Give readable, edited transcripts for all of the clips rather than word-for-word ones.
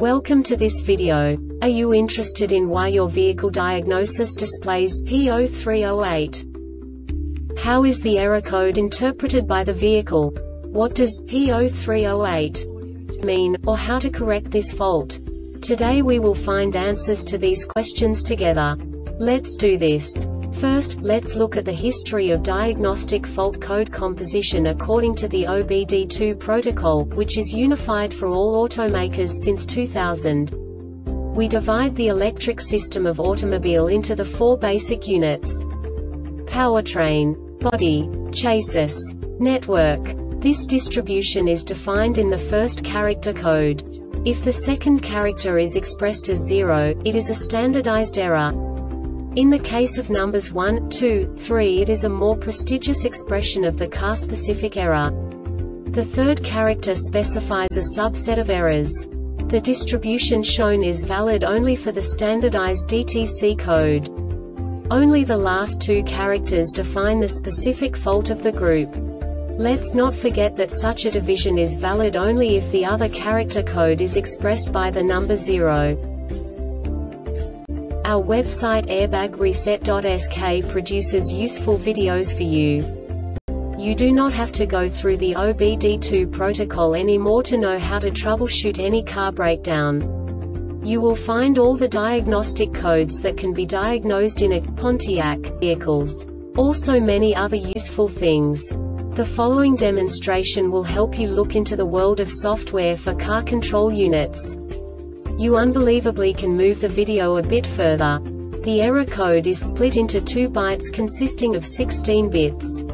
Welcome to this video. Are you interested in why your vehicle diagnosis displays P0308? How is the error code interpreted by the vehicle? What does P0308 mean, or how to correct this fault? Today we will find answers to these questions together. Let's do this. First, let's look at the history of diagnostic fault code composition according to the OBD2 protocol, which is unified for all automakers since 2000. We divide the electric system of automobile into the four basic units: powertrain, body, chassis, network. This distribution is defined in the first character code. If the second character is expressed as 0, it is a standardized error. In the case of numbers 1, 2, 3, it is a more prestigious expression of the car-specific error. The third character specifies a subset of errors. The distribution shown is valid only for the standardized DTC code. Only the last two characters define the specific fault of the group. Let's not forget that such a division is valid only if the other character code is expressed by the number 0. Our website airbagreset.sk produces useful videos for you. You do not have to go through the OBD2 protocol anymore to know how to troubleshoot any car breakdown. You will find all the diagnostic codes that can be diagnosed in a Pontiac vehicles. Also many other useful things. The following demonstration will help you look into the world of software for car control units. You unbelievably can move the video a bit further. The error code is split into 2 bytes consisting of 16 bits.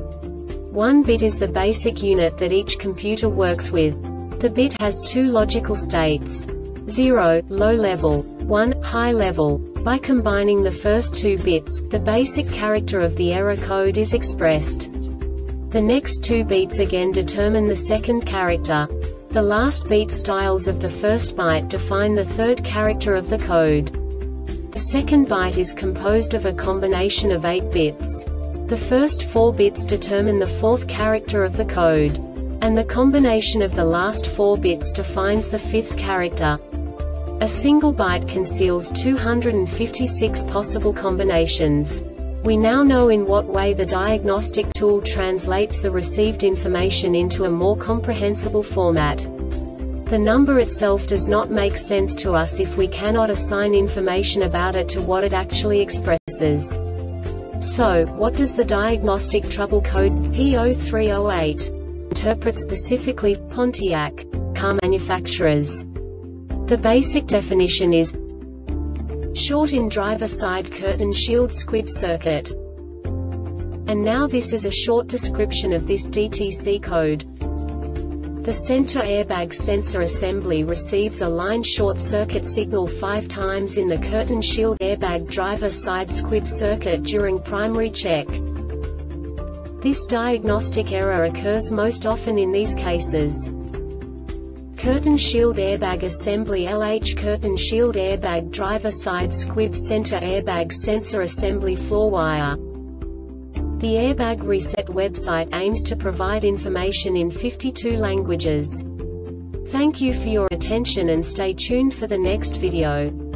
1 bit is the basic unit that each computer works with. The bit has 2 logical states: 0, low level, 1, high level. By combining the first 2 bits, the basic character of the error code is expressed. The next 2 beats again determine the second character. The last beat styles of the first byte define the third character of the code. The second byte is composed of a combination of 8 bits. The first 4 bits determine the fourth character of the code. And the combination of the last 4 bits defines the fifth character. A single byte conceals 256 possible combinations. We now know in what way the diagnostic tool translates the received information into a more comprehensible format. The number itself does not make sense to us if we cannot assign information about it to what it actually expresses. So, what does the diagnostic trouble code P0308 interpret specifically for Pontiac car manufacturers? The basic definition is short in driver side curtain shield squib circuit. And now this is a short description of this DTC code. The center airbag sensor assembly receives a line short circuit signal 5 times in the curtain shield airbag driver side squib circuit during primary check. This diagnostic error occurs most often in these cases: curtain shield airbag assembly LH curtain shield airbag driver side squib center airbag sensor assembly floor wire. The Airbag Reset website aims to provide information in 52 languages. Thank you for your attention and stay tuned for the next video.